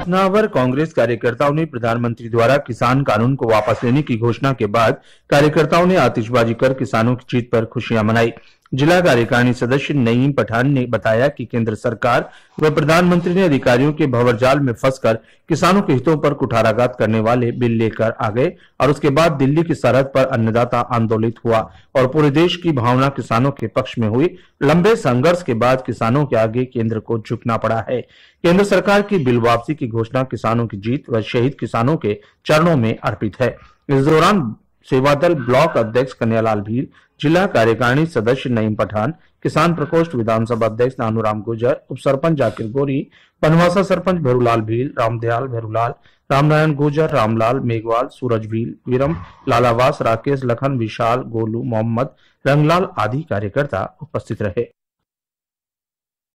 नावर कांग्रेस कार्यकर्ताओं ने प्रधानमंत्री द्वारा किसान कानून को वापस लेने की घोषणा के बाद कार्यकर्ताओं ने आतिशबाजी कर किसानों की जीत पर खुशियां मनाई। जिला कार्यकारिणी सदस्य नईम पठान ने बताया कि केंद्र सरकार व प्रधानमंत्री ने अधिकारियों के भंवरजाल में फंसकर किसानों के हितों पर कुठाराघात करने वाले बिल लेकर आ गए और उसके बाद दिल्ली की सरहद पर अन्नदाता आंदोलित हुआ और पूरे देश की भावना किसानों के पक्ष में हुई। लंबे संघर्ष के बाद किसानों के आगे केंद्र को झुकना पड़ा है। केंद्र सरकार की बिल वापसी की घोषणा किसानों की जीत व शहीद किसानों के चरणों में अर्पित है। इस दौरान सेवादल ब्लॉक अध्यक्ष कन्हैयालाल भील, जिला कार्यकारिणी सदस्य नईम पठान, किसान प्रकोष्ठ विधानसभा अध्यक्ष नानूराम गुर्जर, उप सरपंच जाकिर गोरी, पनवासा सरपंच भैरूलाल भील, रामदयाल भैरूलाल, रामनारायण गुर्जर, रामलाल मेघवाल, सूरज भील, वीरम लालावास, राकेश, लखन, विशाल, गोलू, मोहम्मद, रंगलाल आदि कार्यकर्ता उपस्थित रहे।